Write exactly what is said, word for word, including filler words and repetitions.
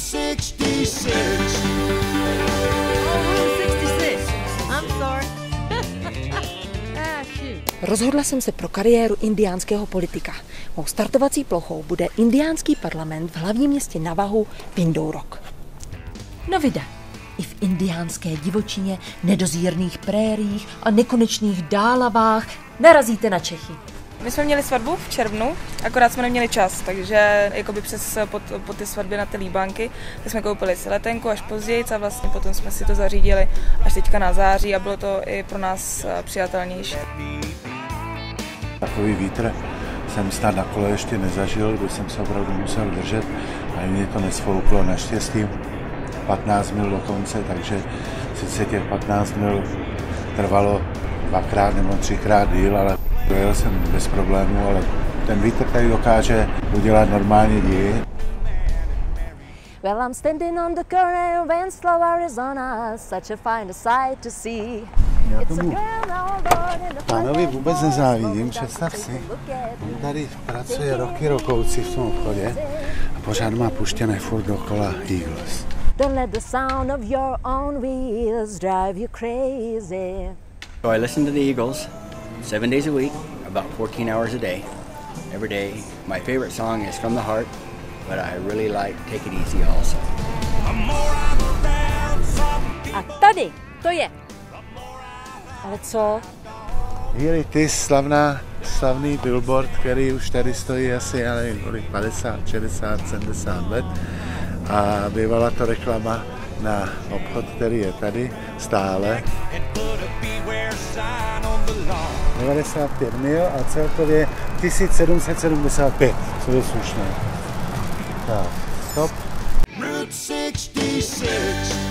šedesát šest. Rozhodla jsem se pro kariéru indiánského politika. Mou startovací plochou bude indiánský parlament v hlavním městě Navahu Pindorok. No vida, i v indiánské divočině, nedozírných prériích a nekonečných dálavách narazíte na Čechy. My jsme měli svatbu v červnu, akorát jsme neměli čas, takže jakoby přes po, po ty svatby na ty líbánky, tak jsme koupili si letenku až později a vlastně potom jsme si to zařídili až teďka na září a bylo to i pro nás přijatelnější. Takový vítr jsem snad na kole ještě nezažil, kdy jsem se opravdu musel držet a mě to nesfouklo naštěstí patnáct mil do konce, takže sice těch patnáct mil trvalo dvakrát nebo třikrát díl, ale dojel jsem bez problémů, ale ten vítr tady dokáže udělat normálně díly. Well, I'm standing on the corner of Winslow, Arizona, such a fine sight to see. Já tomu pánovi vůbec nezávidím, představ si. On tady pracuje roky rokoucí v tom obchodě a pořád má puštěné furt dokola Eagles. Don't let the sound of your own wheels drive you crazy. So I listen to the Eagles seven days a week, about fourteen hours a day. Every day. My favorite song is From the Heart, but I really like Take It Easy also. A tady to je. Ale co? Here ty slavná, slavný billboard, který už tady stojí asi, já nevím, kolik, padesát, šedesát, sedmdesát let. A bývala to reklama na obchod, který je tady stále. devadesát pět mil a celkově tisíc sedm set sedmdesát pět, co je slušné. Tak, stop. Route šedesát šest.